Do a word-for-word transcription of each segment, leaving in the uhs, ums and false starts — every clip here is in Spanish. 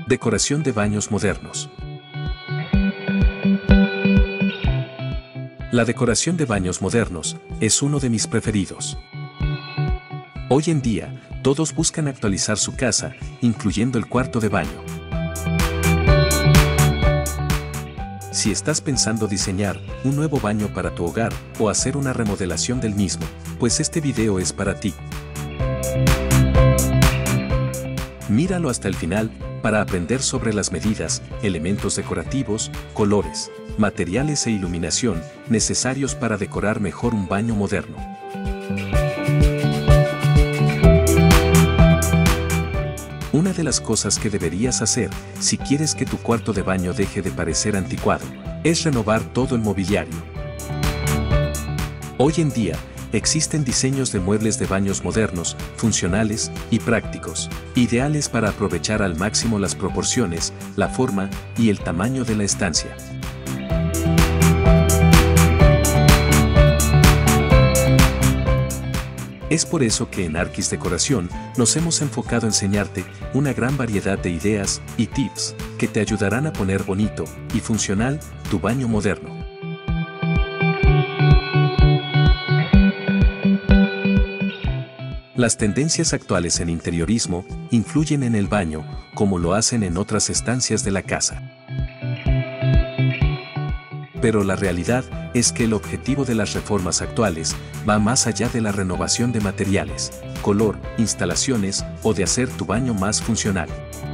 Decoración de baños modernos. La decoración de baños modernos es uno de mis preferidos. Hoy en día, todos buscan actualizar su casa, incluyendo el cuarto de baño. Si estás pensando diseñar un nuevo baño para tu hogar o hacer una remodelación del mismo, pues este video es para ti. Míralo hasta el final para aprender sobre las medidas, elementos decorativos, colores, materiales e iluminación necesarios para decorar mejor un baño moderno. Una de las cosas que deberías hacer si quieres que tu cuarto de baño deje de parecer anticuado es renovar todo el mobiliario. Hoy en día, existen diseños de muebles de baños modernos, funcionales y prácticos, ideales para aprovechar al máximo las proporciones, la forma y el tamaño de la estancia. Es por eso que en Arquis Decoración nos hemos enfocado a enseñarte una gran variedad de ideas y tips que te ayudarán a poner bonito y funcional tu baño moderno. Las tendencias actuales en interiorismo influyen en el baño, como lo hacen en otras estancias de la casa. Pero la realidad es que el objetivo de las reformas actuales va más allá de la renovación de materiales, color, instalaciones o de hacer tu baño más funcional.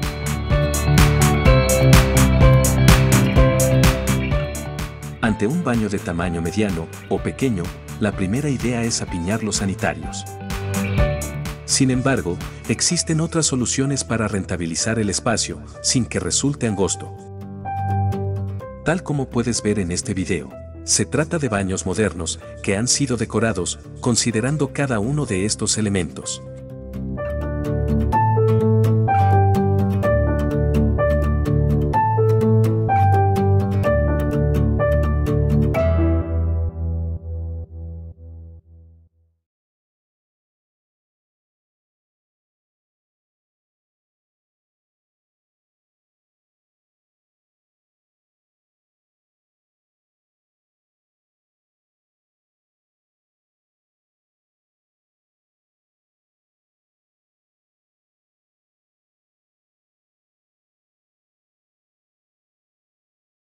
Ante un baño de tamaño mediano o pequeño, la primera idea es apiñar los sanitarios. Sin embargo, existen otras soluciones para rentabilizar el espacio sin que resulte angosto. Tal como puedes ver en este video, se trata de baños modernos que han sido decorados considerando cada uno de estos elementos.